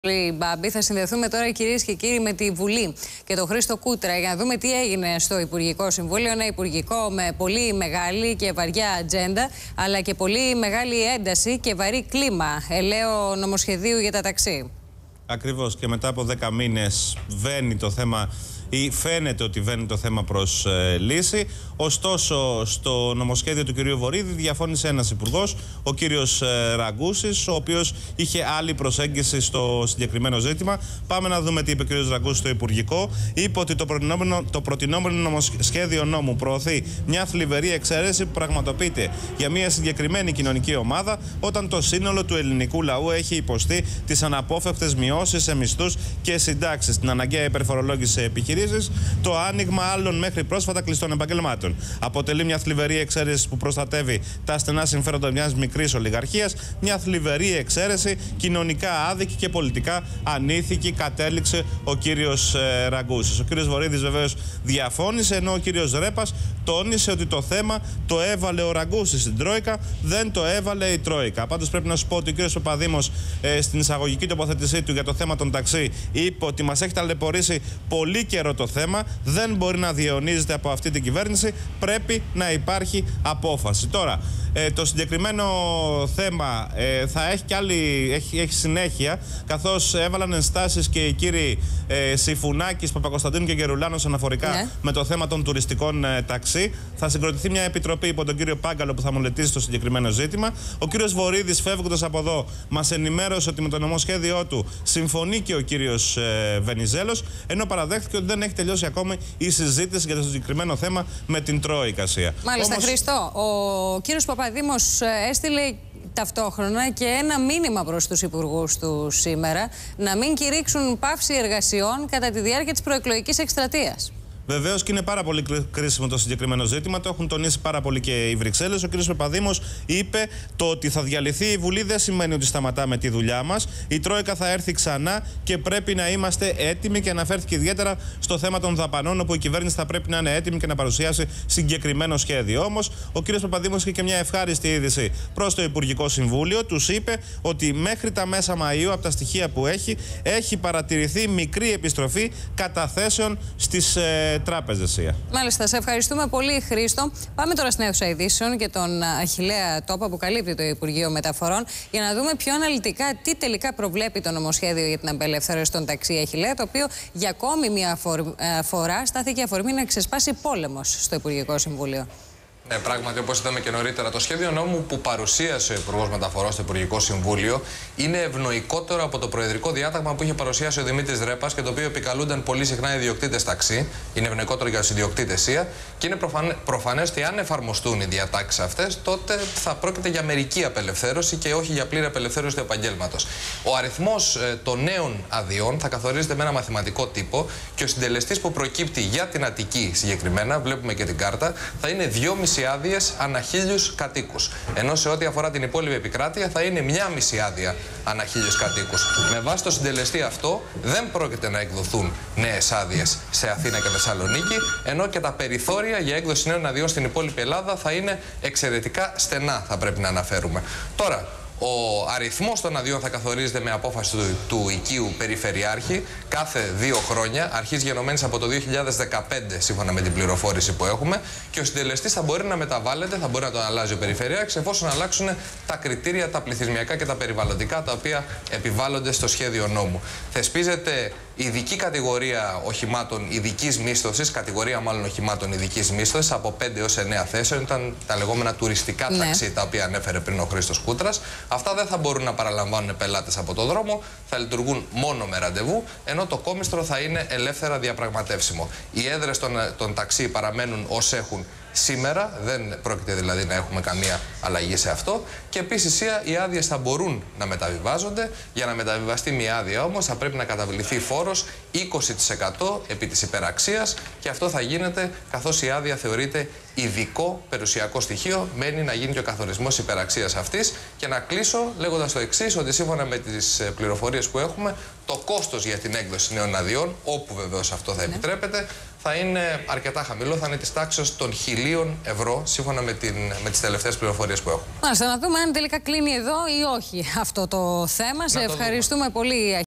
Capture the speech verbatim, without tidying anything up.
Μπάμπη. Θα συνδεθούμε τώρα, κυρίες και κύριοι, με τη Βουλή και τον Χρήστο Κούτρα για να δούμε τι έγινε στο Υπουργικό Συμβούλιο. Ένα Υπουργικό με πολύ μεγάλη και βαριά ατζέντα, αλλά και πολύ μεγάλη ένταση και βαρύ κλίμα ελαίο νομοσχεδίου για τα ταξί. Ακριβώς, και μετά από δέκα μήνες βαίνει το θέμα, ή φαίνεται ότι βαίνει το θέμα προς ε, λύση. Ωστόσο, στο νομοσχέδιο του κυρίου Βορίδη διαφώνησε ένας υπουργός, ο κύριος ε, Ραγκούσης, ο οποίος είχε άλλη προσέγγιση στο συγκεκριμένο ζήτημα. Πάμε να δούμε τι είπε ο κύριος Ραγκούσης στο Υπουργικό. Είπε ότι το προτινόμενο, το προτινόμενο νομοσχέδιο νόμου προωθεί μια θλιβερή εξαίρεση που πραγματοποιείται για μια συγκεκριμένη κοινωνική ομάδα, όταν το σύνολο του ελληνικού λαού έχει υποστεί τις αναπόφευκτες μειώσεις σε μισθούς και συντάξεις, την αναγκαία υπερφορολόγηση σε επιχειρήσεις, το άνοιγμα άλλων μέχρι πρόσφατα κλειστών επαγγελμάτων. Αποτελεί μια θλιβερή εξαίρεση που προστατεύει τα στενά συμφέροντα μιας μικρής ολιγαρχίας, μια θλιβερή εξαίρεση κοινωνικά άδικη και πολιτικά ανήθικη, κατέληξε ο κύριος ε, Ραγκούσης. Ο κύριος Βορίδης βεβαίως διαφώνησε, ενώ ο κύριος Ρέπας τόνισε ότι το θέμα το έβαλε ο Ραγκούσης στην Τρόικα, δεν το έβαλε η Τρόικα. Πάντως πρέπει να σου πω ότι ο κύριος Παπαδήμος ε, στην εισαγωγική τοποθέτησή του για το θέμα των ταξί είπε ότι μας έχει ταλαιπωρήσει πολύ καιρό το θέμα, δεν μπορεί να διαιωνίζεται από αυτή την κυβέρνηση, πρέπει να υπάρχει απόφαση. Τώρα, ε, το συγκεκριμένο θέμα ε, θα έχει και άλλη, έχει, έχει συνέχεια, καθώς έβαλαν ενστάσεις και οι κύριοι ε, Συφουνάκης, Παπακοσταντίνου και Γερουλάνος αναφορικά ναι. με το θέμα των τουριστικών ε, ταξί. Θα συγκροτηθεί μια επιτροπή υπό τον κύριο Πάγκαλο που θα μελετήσει το συγκεκριμένο ζήτημα. Ο κύριος Βορίδης, φεύγοντας από εδώ, μας ενημέρωσε ότι με το νομοσχέδιό του συμφωνεί και ο κύριος ε, Βενιζέλος, ενώ παραδέχθηκε ότι δεν έχει τελειώσει ακόμη η συζήτηση για το συγκεκριμένο θέμα με την Τρόικα. Μάλιστα, Όμως... Χρήστο, ο κύριος Παπαδήμος έστειλε ταυτόχρονα και ένα μήνυμα προς τους υπουργούς του σήμερα να μην κηρύξουν πάυση εργασιών κατά τη διάρκεια της προεκλογικής εκστρατείας. Βεβαίως και είναι πάρα πολύ κρίσιμο το συγκεκριμένο ζήτημα. Το έχουν τονίσει πάρα πολύ και οι Βρυξέλλες. Ο κ. Παπαδήμος είπε το ότι θα διαλυθεί η Βουλή δεν σημαίνει ότι σταματάμε τη δουλειά μας. Η Τρόικα θα έρθει ξανά και πρέπει να είμαστε έτοιμοι, και αναφέρθηκε ιδιαίτερα στο θέμα των δαπανών, όπου η κυβέρνηση θα πρέπει να είναι έτοιμη και να παρουσιάσει συγκεκριμένο σχέδιο. Όμως, ο κ. Παπαδήμος είχε και μια ευχάριστη είδηση προς το Υπουργικό Συμβούλιο. Τους είπε ότι μέχρι τα μέσα Μαΐου, από τα στοιχεία που έχει, έχει παρατηρηθεί μικρή επιστροφή καταθέσεων στις ε, τράπεζες. Μάλιστα, σε ευχαριστούμε πολύ, Χρήστο. Πάμε τώρα στην αίθουσα ειδήσεων και τον Αχιλλέα Τόπο που καλύπτει το Υπουργείο Μεταφορών, για να δούμε πιο αναλυτικά τι τελικά προβλέπει το νομοσχέδιο για την απελευθέρωση των ταξί. Αχιλλέα, το οποίο για ακόμη μια φορά στάθηκε αφορμή να ξεσπάσει πόλεμος στο Υπουργικό Συμβούλιο. Ναι, πράγματι, όπως είδαμε και νωρίτερα, το σχέδιο νόμου που παρουσίασε ο Υπουργός Μεταφορών στο Υπουργικό Συμβούλιο είναι ευνοϊκότερο από το προεδρικό διάταγμα που είχε παρουσιάσει ο Δημήτρης Ρέπας και το οποίο επικαλούνταν πολύ συχνά οι ιδιοκτήτες ταξί. Είναι ευνοϊκότερο για τους ιδιοκτήτες ΙΑ και είναι προφανές ότι αν εφαρμοστούν οι διατάξεις αυτές, τότε θα πρόκειται για μερική απελευθέρωση και όχι για πλήρη απελευθέρωση του επαγγέλματος. Ο αριθμός ε, των νέων αδειών θα καθορίζεται με ένα μαθηματικό τύπο και ο συντελεστής που προκύπτει για την Αττική συγκεκριμένα, βλέπουμε και την κάρτα, θα είναι δυόμισι άδειες ανά χίλιους κατοίκους. Ενώ σε ό,τι αφορά την υπόλοιπη επικράτεια θα είναι μία μισή άδεια ανά χίλιους κατοίκους. Με βάση το συντελεστή αυτό δεν πρόκειται να εκδοθούν νέες άδειες σε Αθήνα και Θεσσαλονίκη, ενώ και τα περιθώρια για έκδοση νέων αδειών στην υπόλοιπη Ελλάδα θα είναι εξαιρετικά στενά, θα πρέπει να αναφέρουμε. Τώρα, ο αριθμός των αδειών θα καθορίζεται με απόφαση του, του οικείου περιφερειάρχη κάθε δύο χρόνια, αρχής γενομένης από το δύο χιλιάδες δεκαπέντε, σύμφωνα με την πληροφόρηση που έχουμε, και ο συντελεστής θα μπορεί να μεταβάλλεται, θα μπορεί να τον αλλάζει ο περιφερειάρχης, εφόσον αλλάξουν τα κριτήρια, τα πληθυσμιακά και τα περιβαλλοντικά, τα οποία επιβάλλονται στο σχέδιο νόμου. Θεσπίζεται ειδική κατηγορία οχημάτων ειδικής μίσθωσης, κατηγορία μάλλον οχημάτων ειδικής μίσθωσης, από πέντε έως εννέα θέσεων, ήταν τα λεγόμενα τουριστικά ναι. ταξί, τα οποία ανέφερε πριν ο Χρήστος Κούτρας. Αυτά δεν θα μπορούν να παραλαμβάνουν πελάτες από το δρόμο, θα λειτουργούν μόνο με ραντεβού, ενώ το κόμιστρο θα είναι ελεύθερα διαπραγματεύσιμο. Οι έδρες των, των ταξί παραμένουν ως έχουν σήμερα, δεν πρόκειται δηλαδή να έχουμε καμία αλλαγή σε αυτό. Και επίσης οι άδειες θα μπορούν να μεταβιβάζονται. Για να μεταβιβαστεί μια άδεια όμως θα πρέπει να καταβληθεί φόρος είκοσι τοις εκατό επί της υπεραξίας, και αυτό θα γίνεται καθώς η άδεια θεωρείται ειδικό περιουσιακό στοιχείο. Μένει να γίνει και ο καθορισμός υπεραξίας αυτής. Και να κλείσω λέγοντας το εξής, ότι σύμφωνα με τις πληροφορίες που έχουμε, το κόστος για την έκδοση νέων αδειών, όπου βεβαίως αυτό θα επιτρέπεται, θα είναι αρκετά χαμηλό, θα είναι της τάξης των χιλίων ευρώ, σύμφωνα με, την, με τις τελευταίες πληροφορίες που έχουμε. Μάλιστα, να δούμε αν τελικά κλείνει εδώ ή όχι αυτό το θέμα. Να Σε ευχαριστούμε δούμε. πολύ.